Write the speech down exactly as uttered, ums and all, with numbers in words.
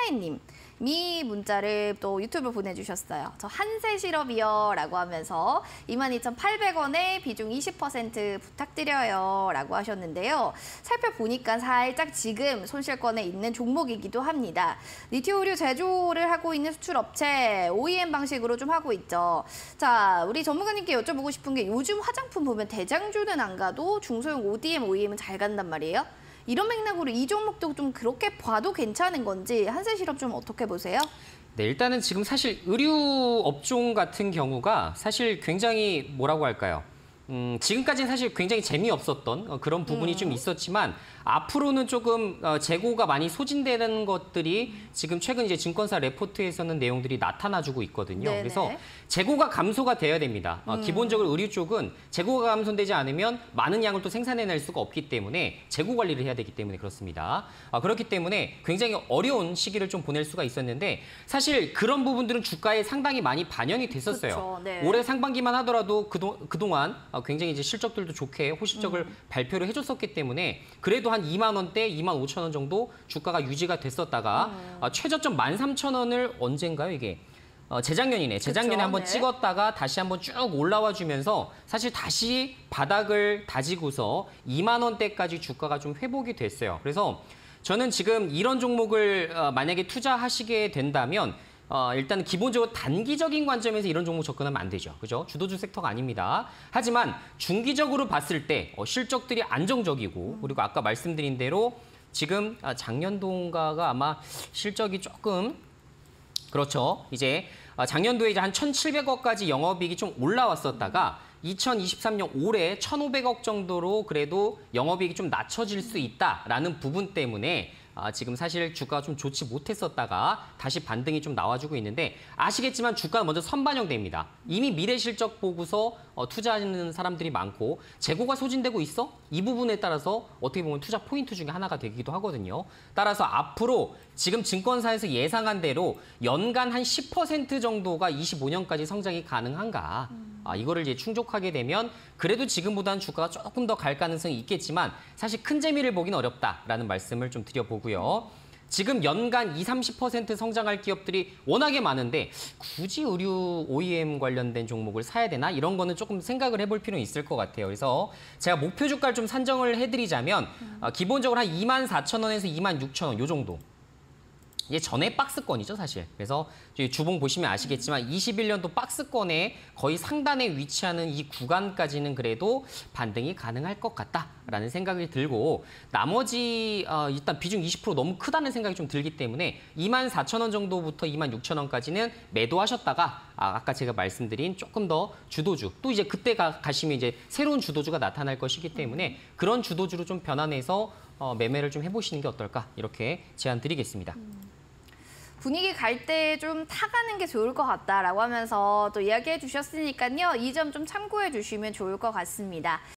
서혜님. 미 문자를 또 유튜브 보내주셨어요. 저 한세 실업이요 라고 하면서 이만 이천팔백 원에 비중 이십 퍼센트 부탁드려요 라고 하셨는데요. 살펴보니까 살짝 지금 손실권에 있는 종목이기도 합니다. 리튬 의류 제조를 하고 있는 수출업체 오이엠 방식으로 좀 하고 있죠. 자, 우리 전문가님께 여쭤보고 싶은 게 요즘 화장품 보면 대장주는 안 가도 중소형 오디엠, 오이엠은 잘 간단 말이에요. 이런 맥락으로 이 종목도 좀 그렇게 봐도 괜찮은 건지 한세실업 좀 어떻게 보세요? 네, 일단은 지금 사실 의류 업종 같은 경우가 사실 굉장히 뭐라고 할까요? 음, 지금까지는 사실 굉장히 재미없었던 그런 부분이 음. 좀 있었지만 앞으로는 조금 재고가 많이 소진되는 것들이 지금 최근 이제 증권사 레포트에서는 내용들이 나타나주고 있거든요. 네네. 그래서 재고가 감소가 돼야 됩니다. 음. 기본적으로 의류 쪽은 재고가 감소되지 않으면 많은 양을 또 생산해낼 수가 없기 때문에 재고 관리를 해야 되기 때문에 그렇습니다. 그렇기 때문에 굉장히 어려운 시기를 좀 보낼 수가 있었는데 사실 그런 부분들은 주가에 상당히 많이 반영이 됐었어요. 네. 올해 상반기만 하더라도 그동, 그동안 굉장히 이제 실적들도 좋게 호실적을 음. 발표를 해줬었기 때문에 그래도 한 이만 원대, 이만 오천 원 정도 주가가 유지가 됐었다가 음. 어, 최저점 만 삼천 원을 언젠가요, 이게? 어, 재작년이네. 재작년에 그쵸, 한번 네. 찍었다가 다시 한번 쭉 올라와 주면서 사실 다시 바닥을 다지고서 이만 원대까지 주가가 좀 회복이 됐어요. 그래서 저는 지금 이런 종목을 어, 만약에 투자하시게 된다면 어, 일단 기본적으로 단기적인 관점에서 이런 종목 접근하면 안 되죠. 그죠? 주도주 섹터가 아닙니다. 하지만 중기적으로 봤을 때 어, 실적들이 안정적이고 그리고 아까 말씀드린 대로 지금 작년도인가가 아마 실적이 조금 그렇죠. 이제 작년도에 이제 한 천칠백 억까지 영업이익이 좀 올라왔었다가 이천이십삼 년 올해 천오백 억 정도로 그래도 영업이익이 좀 낮춰질 수 있다라는 부분 때문에 아, 지금 사실 주가가 좀 좋지 못했었다가 다시 반등이 좀 나와주고 있는데 아시겠지만 주가는 먼저 선반영됩니다. 이미 미래 실적 보고서 어, 투자하는 사람들이 많고 재고가 소진되고 있어? 이 부분에 따라서 어떻게 보면 투자 포인트 중에 하나가 되기도 하거든요. 따라서 앞으로 지금 증권사에서 예상한 대로 연간 한 십 퍼센트 정도가 이십오 년까지 성장이 가능한가? 음. 아, 이거를 이제 충족하게 되면 그래도 지금보다는 주가가 조금 더 갈 가능성이 있겠지만 사실 큰 재미를 보긴 어렵다라는 말씀을 좀 드려보고요. 지금 연간 이십, 삼십 퍼센트 성장할 기업들이 워낙에 많은데 굳이 의류 오이엠 관련된 종목을 사야 되나? 이런 거는 조금 생각을 해볼 필요는 있을 것 같아요. 그래서 제가 목표 주가를 좀 산정을 해드리자면 음. 어, 기본적으로 한 이만 사천 원에서 이만 육천 원 요 정도. 이게 전에 박스권이죠, 사실. 그래서 주봉 보시면 아시겠지만 이십일 년도 박스권에 거의 상단에 위치하는 이 구간까지는 그래도 반등이 가능할 것 같다라는 생각이 들고 나머지 어, 일단 비중 이십 퍼센트 너무 크다는 생각이 좀 들기 때문에 이만 사천 원 정도부터 이만 육천 원까지는 매도하셨다가 아, 아까 제가 말씀드린 조금 더 주도주 또 이제 그때 가, 가시면 이제 새로운 주도주가 나타날 것이기 때문에 그런 주도주로 좀 변환해서 어, 매매를 좀 해보시는 게 어떨까 이렇게 제안 드리겠습니다. 음. 분위기 갈 때 좀 타가는 게 좋을 것 같다라고 하면서 또 이야기해 주셨으니까요. 이 점 좀 참고해 주시면 좋을 것 같습니다.